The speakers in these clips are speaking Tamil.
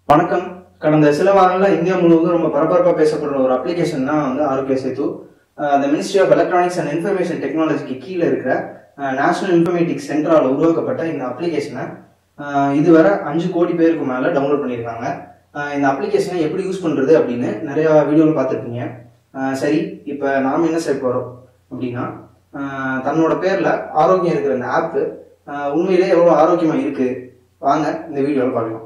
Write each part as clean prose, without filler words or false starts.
வணக்கம். கடந்த சில வாரங்களில் இந்தியா முழுவதும் ரொம்ப பரபரப்பாக பேசப்படுற ஒரு அப்ளிகேஷன் தான் வந்து ஆரோக்கிய சேது. அந்த ministry of electronics and information டெக்னாலஜிக்கு கீழே இருக்கிற நேஷனல் இன்ஃபர்மேட்டிக்ஸ் சென்டரால் உருவாக்கப்பட்ட இந்த அப்ளிகேஷனை இதுவரை 5 கோடி பேருக்கு மேலே டவுன்லோட் பண்ணியிருக்காங்க. இந்த அப்ளிகேஷனை எப்படி யூஸ் பண்ணுறது அப்படின்னு நிறையா வீடியோவில் பார்த்துருப்பீங்க. சரி, இப்போ நாம் என்ன செய்ய போகிறோம் அப்படின்னா, தன்னோட பேரில் ஆரோக்கியம் இருக்கிற இந்த ஆப்பு உண்மையிலே எவ்வளோ ஆரோக்கியமாக இருக்குது வாங்க இந்த வீடியோவில் பார்க்கலாம்.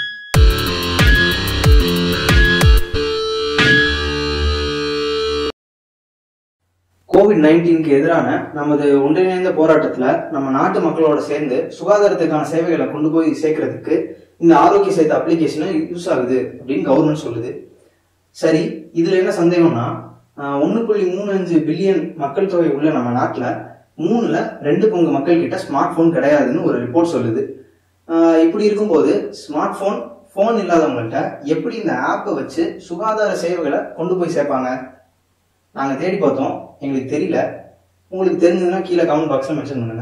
கோவிட்-19க்கு எதிரான நமது ஒன்றிணைந்த போராட்டத்துல நம்ம நாட்டு மக்களோட சேர்ந்து சுகாதாரத்துக்கான சேவைகளை கொண்டு போய் சேர்க்கறதுக்கு இந்த ஆரோக்கிய சேது அப்ளிகேஷன் யூஸ் ஆகுது அப்படின்னு கவர்மெண்ட் சொல்லுது. சரி, இதுல என்ன சந்தேகம்னா, 1.35 பில்லியன் மக்கள் தொகை உள்ள நம்ம நாட்டுல 2 பங்கு மக்கள் கிட்ட ஸ்மார்ட் போன் கிடையாதுன்னு ஒரு ரிப்போர்ட் சொல்லுது. இப்படி இருக்கும்போது ஸ்மார்ட் போன் இல்லாதவங்கள்ட்ட எப்படி இந்த ஆப்பை வச்சு சுகாதார சேவைகளை கொண்டு போய் சேர்ப்பாங்க? நாங்க தேடி பார்த்தோம், எங்களுக்கு தெரியல. உங்களுக்கு தெரிஞ்சதுன்னா கீழே கமெண்ட் பாக்ஸ்ல மென்ஷன் பண்ணுங்க.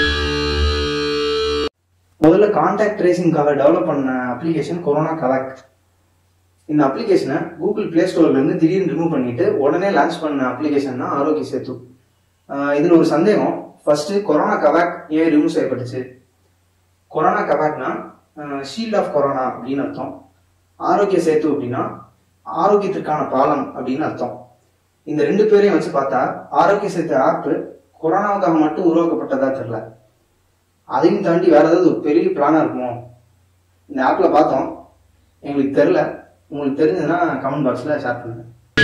முதல்ல கான்டாக்ட் ட்ரேசிங்காக டெவலப் பண்ண அப்ளிகேஷன் கொரோனா கவாக். இந்த அப்ளிகேஷனை கூகுள் பிளே ஸ்டோர்ல இருந்து திடீர்னு ரிமூவ் பண்ணிட்டு உடனே லான்ச் பண்ண அப்ளிகேஷன் தான் ஆரோக்கிய சேது. இதுல ஒரு சந்தேகம். ஃபர்ஸ்ட், கொரோனா கவாக் ஏன் ரிமூவ் செய்யப்பட்டுச்சு? கொரோனா கவாக்னா ஷீல்ட் ஆஃப் கொரோனா அப்படின்னு அர்த்தம். ஆரோக்கிய சேது அப்படின்னா ஆரோக்கியத்திற்கான பாலம் அப்படின்னு அர்த்தம். இந்த 2 பேரையும் வச்சு பார்த்தா ஆரோக்கிய சேது ஆப் கொரோனாவுக்காக மட்டும் உருவாக்கப்பட்டதா தெரியல. அதையும் தாண்டி வேற ஏதாவது ஒரு பெரிய பிளானா இருக்குமோ? இந்த ஆப்ல பார்த்தோம், எங்களுக்கு தெரியல. உங்களுக்கு தெரிஞ்சதுன்னா கமெண்ட் பாக்ஸ்ல ஷேர் பண்ணுங்க.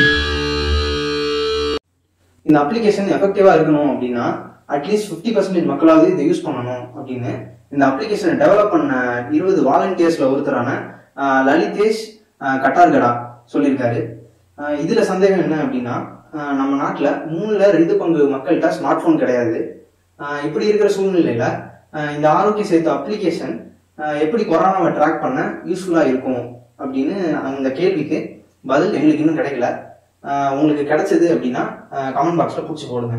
இந்த அப்ளிகேஷன் எஃபெக்டிவா இருக்கணும் அப்படின்னா அட்லீஸ்ட் 50% மக்களாவது இதை யூஸ் பண்ணணும் அப்படின்னு இந்த அப்ளிகேஷனை டெவலப் பண்ண 20 வாலண்டியர்ஸ்ல ஒருத்தரான லலிதேஷ் கட்டார்கடா சொல்லியிருக்காரு. இதுல சந்தேகம் என்ன அப்படின்னா, நம்ம நாட்டுல 2 பங்கு மக்கள்கிட்ட ஸ்மார்ட் போன் கிடையாது. இப்படி இருக்கிற சூழ்நிலையில இந்த ஆரோக்கிய சேது அப்ளிகேஷன் எப்படி கொரோனாவை ட்ராக் பண்ண யூஸ்ஃபுல்லா இருக்கும் அப்படின்னு அந்த கேள்விக்கு பதில் எங்களுக்கு இன்னும் கிடைக்கல. உங்களுக்கு கிடைச்சது அப்படின்னா கமெண்ட் பாக்ஸ்ல பூச்சி போடுங்க.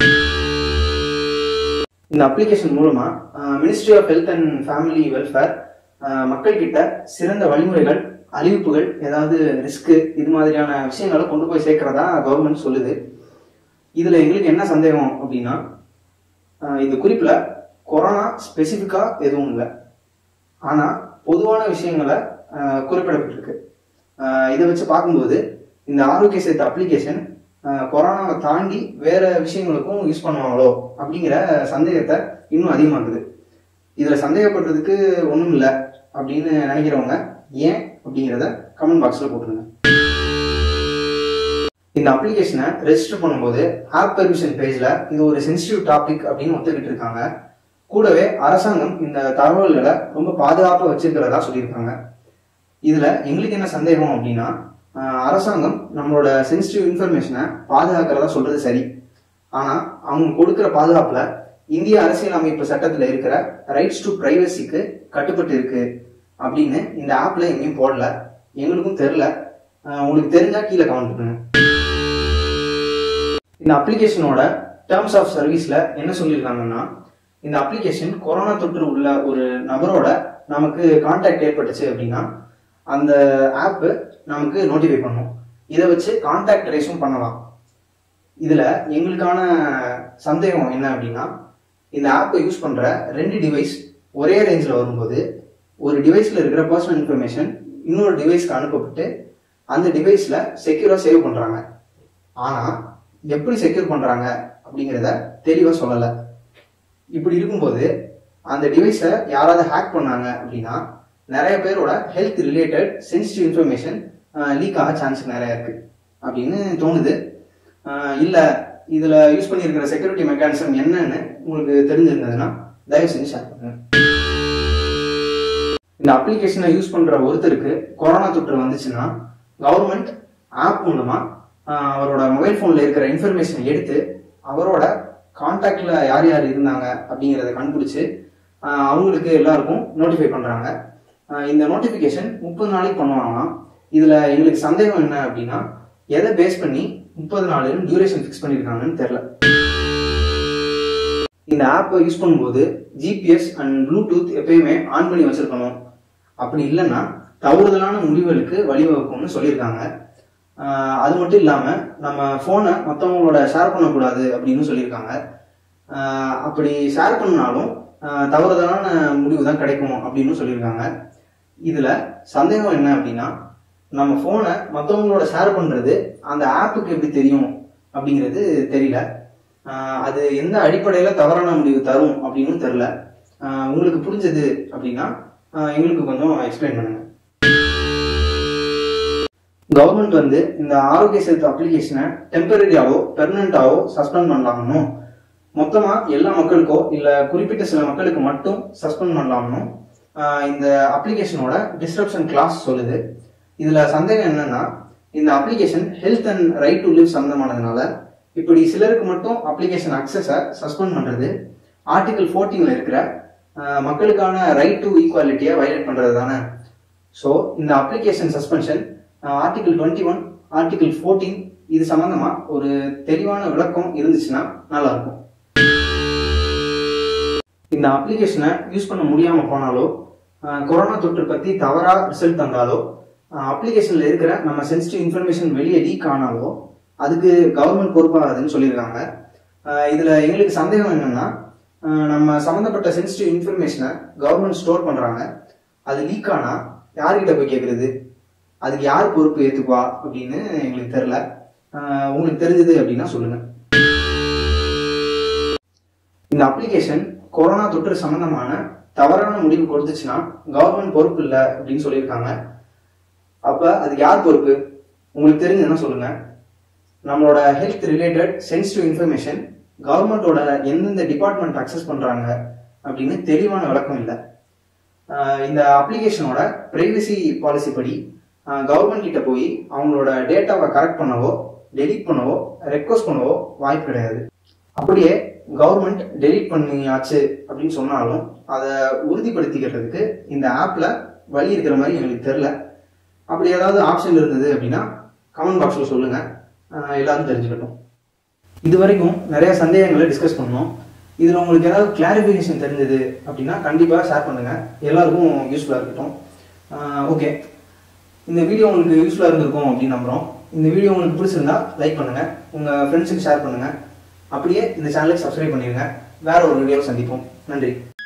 இந்த அப்ளிகேஷன் மூலமா ministry of health and family welfare மக்கள் கிட்ட சிறந்த வழிமுறைகள், அறிவிப்புகள், ஏதாவது ரிஸ்க், இது மாதிரியான விஷயங்களை கொண்டு போய் சேர்க்கிறதா கவர்மெண்ட் சொல்லுது. இதுல எங்களுக்கு என்ன சந்தேகம் அப்படின்னா, இந்த குறிப்புல கொரோனா ஸ்பெசிபிக்கா எதுவும் இல்லை, ஆனா பொதுவான விஷயங்களை குறிப்பிடப்பட்டிருக்கு. இதை வச்சு பார்க்கும்போது இந்த ஆரோக்கிய சேது அப்ளிகேஷன் கொரோனாவை தாண்டி வேற விஷயங்களுக்கும் யூஸ் பண்ணுவாங்களோ அப்படிங்கிற சந்தேகத்தை இன்னும் அதிகமாக்குது. இதுல சந்தேகப்படுறதுக்கு ஒன்றும் இல்லை அப்படின்னு நினைக்கிறவங்க ஏன் அப்படிங்கிறத கமெண்ட் பாக்ஸ்ல போட்டுருங்க. இந்த அப்ளிகேஷனை ரெஜிஸ்டர் பண்ணும்போது ஆப் பெர்மிஷன் பேஜ்ல இது ஒரு சென்சிட்டிவ் டாபிக் அப்படின்னு ஒத்துக்கிட்டு இருக்காங்க. கூடவே அரசாங்கம் இந்த தகவல்களை ரொம்ப பாதுகாப்பாக வச்சிருக்கிறதா சொல்லியிருக்காங்க. இதுல எங்களுக்கு என்ன சந்தேகம் அப்படின்னா, அரசாங்கம் நம்மளோட சென்சிட்டிவ் இன்ஃபர்மேஷனை பாதுகாக்கிறதா சொல்றது சரி, ஆனா அவங்க கொடுக்கிற பாதுகாப்புல இந்திய அரசியலமைப்பு சட்டத்துல இருக்கிற ரைட்ஸ் டு பிரைவசிக்கு கட்டுப்பட்டு இருக்கு அப்படின்னு இந்த ஆப்ல எங்கேயும் போடல. எங்களுக்கும் தெரியல. உங்களுக்கு தெரிஞ்சா கீழே கமெண்ட் பண்ணுங்க. இந்த அப்ளிகேஷனோட டேர்ம்ஸ் ஆஃப் சர்வீஸ்ல என்ன சொல்லியிருக்காங்கன்னா, இந்த அப்ளிகேஷன் கொரோனா தொற்று உள்ள ஒரு நபரோட நமக்கு கான்டாக்ட் ஏற்பட்டுச்சு அப்படின்னா அந்த ஆப் நமக்கு நோட்டிஃபை பண்ணும். இதை வச்சு கான்டாக்ட் ட்ரேஸும் பண்ணலாம். இதுல எங்களுக்கான சந்தேகம் என்ன அப்படின்னா, இந்த ஆப்பை யூஸ் பண்ற 2 டிவைஸ் ஒரே ரேஞ்சில் வரும்போது ஒரு டிவைஸ்ல இருக்கிற பர்சனல் இன்ஃபர்மேஷன் இன்னொரு டிவைஸ்க்கு அனுப்பப்பட்டு அந்த டிவைஸ்ல செக்யூரா சேவ் பண்றாங்க. ஆனா எப்படி செக்யூர் பண்றாங்க அப்படிங்கிறத தெளிவா சொல்லல. இப்படி இருக்கும்போது அந்த டிவைஸை யாராவது ஹேக் பண்ணாங்க அப்படின்னா நிறைய பேரோட health related sensitive information leak ஆக சான்ஸ் நிறைய இருக்கு அப்படின்னு தோணுது. இல்ல இதுல யூஸ் பண்ணியிருக்கிற செக்யூரிட்டி மெக்கானிசம் என்னன்னு உங்களுக்கு தெரிஞ்சிருந்ததுன்னா தயவு செஞ்சு ஷேர் பண்ணுங்க. இந்த அப்ளிகேஷனை யூஸ் பண்ற ஒருத்தருக்கு கொரோனா தொற்று வந்துச்சுன்னா கவர்மெண்ட் ஆப் மூலமா அவரோட மொபைல் போன்ல இருக்கிற இன்ஃபர்மேஷனை எடுத்து அவரோட கான்டாக்ட்ல யார் யார் இருந்தாங்க அப்படிங்கிறத கண்டுபிடிச்சு அவங்களுக்கு எல்லாருக்கும் நோட்டிஃபை பண்றாங்க. இந்த நோட்டிபிகேஷன் 30 நாளைக்கு பண்ணுவாங்களாம். இதுல எங்களுக்கு சந்தேகம் என்ன அப்படின்னா, எதை பேஸ் பண்ணி 30 நாள் டியூரேஷன் ஃபிக்ஸ் பண்ணிருக்காங்கன்னு தெரியல. இந்த ஆப்பை யூஸ் பண்ணும்போது ஜிபிஎஸ் அண்ட் ப்ளூடூத் எப்பயுமே ஆன் பண்ணி வச்சிருக்கணும். அப்படி இல்லைன்னா தவறுதலான முடிவுகளுக்கு வழிவகுக்கும்னு சொல்லியிருக்காங்க. அது மட்டும் இல்லாமல் நம்ம ஃபோனை மற்றவங்களோட ஷேர் பண்ணக்கூடாது அப்படின்னு சொல்லியிருக்காங்க. அப்படி ஷேர் பண்ணாலும் தவறுதலான முடிவு தான் கிடைக்கும் அப்படின்னு சொல்லியிருக்காங்க. இதில் சந்தேகம் என்ன அப்படின்னா, நம்ம ஃபோனை மற்றவங்களோட ஷேர் பண்ணுறது அந்த ஆப்புக்கு எப்படி தெரியும் அப்படிங்கிறது தெரியல. அது எந்த அடிப்படையில் தவறான முடிவு தரும் அப்படின்னு தெரியல. உங்களுக்கு புரிஞ்சது அப்படின்னா எங்களுக்கு கொஞ்சம் எக்ஸ்பிளைன் பண்ணுங்க. கவர்மெண்ட் இந்த ஆரோக்கிய சேது அப்ளிகேஷனை டெம்பரரியாவோ பெர்மனண்டாவோ சஸ்பெண்ட் பண்ணலாமோ, மொத்தமா எல்லா மக்களுக்கோ இல்ல குறிப்பிட்ட சில மக்களுக்கு மட்டும் சஸ்பெண்ட் பண்ணலாமோ இந்த அப்ளிகேஷனோட டிஸ்கிரிப்ஷன் கிளாஸ் சொல்லுது. இதுல சந்தேகம் என்னன்னா, இந்த application health and right to live சம்பந்தமானதுனால இப்படி சிலருக்கு மட்டும் அப்ளிகேஷன் அக்சஸை சஸ்பெண்ட் பண்றது ஆர்டிகல் 14ல இருக்கிற மக்களுக்கான ரைட் டு ஈக்குவாலிட்டியை வயலேட் பண்றது தானே. ஸோ இந்த அப்ளிகேஷன் சஸ்பென்ஷன் ஆர்டிகல் 21, ஆர்டிகல் 14 இது சம்பந்தமா ஒரு தெளிவான விளக்கம் இருந்துச்சுன்னா நல்லா இருக்கும். இந்த அப்ளிகேஷனை யூஸ் பண்ண முடியாம போனாலோ, கொரோனா தொற்று பத்தி தவறா ரிசல்ட் தந்தாலோ, அப்ளிகேஷன்ல இருக்கிற நம்ம சென்சிட்டிவ் இன்ஃபர்மேஷன் வெளியே லீக் ஆனாலோ அதுக்கு கவர்மெண்ட் பொறுப்பாகுதுன்னு சொல்லியிருக்காங்க. இதுல எங்களுக்கு சந்தேகம் என்னன்னா, நம்ம சம்மந்தப்பட்ட சென்சிட்டிவ் இன்ஃபர்மேஷனை கவர்மெண்ட் ஸ்டோர் பண்றாங்க, அது லீக் ஆனா யார்கிட்ட போய் கேட்கறது, அதுக்கு யார் பொறுப்பு ஏத்துக்குவா அப்படின்னு எங்களுக்கு தெரியல. உங்களுக்கு தெரிஞ்சது அப்படின்னா சொல்லுங்க. இந்த அப்ளிகேஷன் கொரோனா தொற்று சம்பந்தமான தவறான முடிவு கொடுத்துச்சுன்னா கவர்மெண்ட் பொறுப்பு இல்லை அப்படின்னு சொல்லியிருக்காங்க. அப்ப அதுக்கு யார் பொறுப்பு உங்களுக்கு தெரிஞ்சதுன்னா சொல்லுங்க. நம்மளோட ஹெல்த் ரிலேட்டட் சென்சிட்டிவ் இன்ஃபர்மேஷன் கவர்மெண்டோட எந்தெந்த டிபார்ட்மெண்ட் அக்சஸ் பண்றாங்க அப்படின்னு தெளிவான விளக்கம் இல்லை. இந்த அப்ளிகேஷனோட பிரைவசி பாலிசி படி கவர்மெண்ட் கிட்ட போய் அவங்களோட டேட்டாவை கரெக்ட் பண்ணவோ டெலீட் பண்ணவோ ரெக்வஸ்ட் பண்ணவோ வாய்ப்பு கிடையாது. அப்படியே கவர்மெண்ட் டெலீட் பண்ணியாச்சு அப்படின்னு சொன்னாலும் அதை உறுதிப்படுத்திக்கிறதுக்கு இந்த ஆப்ல வழி இருக்கிற மாதிரி எங்களுக்கு தெரியல. அப்படி ஏதாவது ஆப்ஷன் இருந்தது அப்படின்னா கமெண்ட் பாக்ஸ்ல சொல்லுங்க, எல்லாரும் தெரிஞ்சுக்கட்டும். இது வரைக்கும் நிறைய சந்தேகங்களை டிஸ்கஸ் பண்ணோம். இதுல உங்களுக்கு ஏதாவது கிளாரிஃபிகேஷன் தெரிஞ்சது அப்படின்னா கண்டிப்பா ஷேர் பண்ணுங்க, எல்லாருக்கும் யூஸ்ஃபுல்லா இருக்கட்டும். ஓகே, இந்த வீடியோ உங்களுக்கு யூஸ்ஃபுல்லா இருந்திருக்கும் அப்படின்னு நம்புறோம். இந்த வீடியோ உங்களுக்கு பிடிச்சிருந்தா லைக் பண்ணுங்க, உங்க ஃப்ரெண்ட்ஸுக்கு ஷேர் பண்ணுங்க, அப்படியே இந்த சேனலுக்கு சப்ஸ்கிரைப் பண்ணிருங்க. வேற ஒரு வீடியோவில் சந்திப்போம். நன்றி.